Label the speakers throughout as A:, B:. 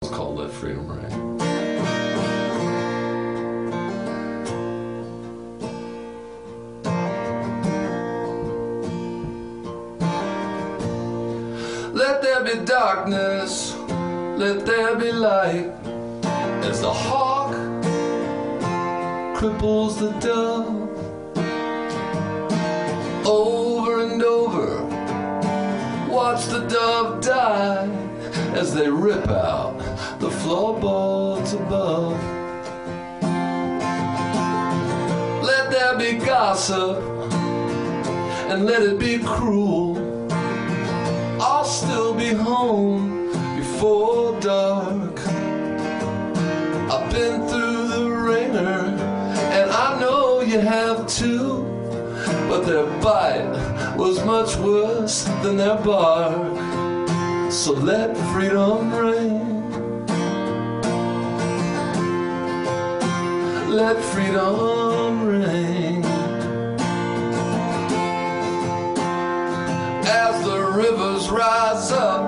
A: song's called Let Freedom Ring. Let there be darkness, let there be light, as the hawk cripples the dove. Over and over, watch the dove die as they rip out the floorboards above. Let there be gossip, and let it be cruel. I'll still be home before dark. I've been through the ringer, and I know you have too. But their bite was much worse than their bark. So let freedom ring. Let freedom ring. As the rivers rise up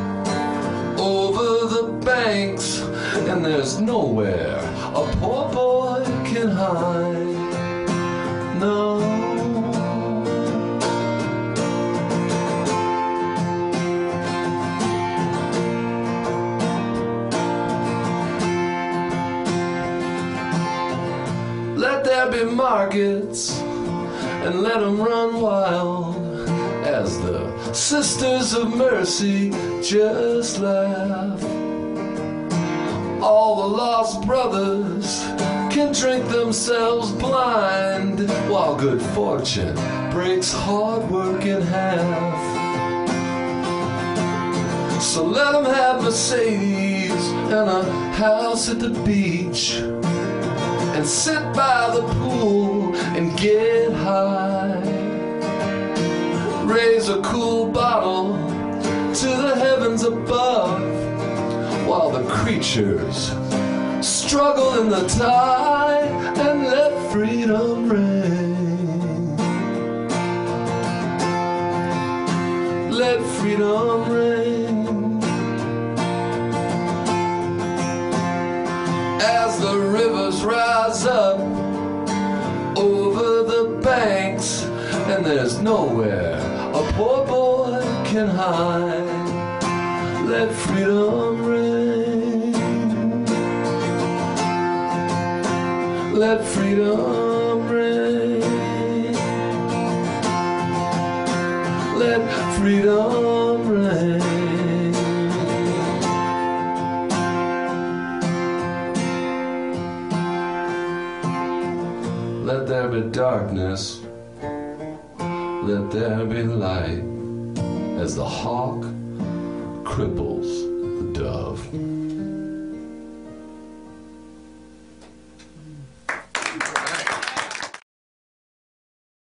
A: over the banks, and there's nowhere a poor boy can hide. No. Let there be markets, and let them run wild, as the Sisters of Mercy just laugh. All the lost brothers can drink themselves blind, while good fortune breaks hard work in half. So let them have Mercedes and a house at the beach, and sit by the pool and get high. Raise a cool bottle to the heavens above, while the creatures struggle in the tide, and let freedom ring. Let freedom ring. As the rivers rise up over the banks, and there's nowhere a poor boy can hide. Let freedom ring. Let freedom ring. Let freedom ring. Let there be darkness, let there be light, as the hawk cripples the dove.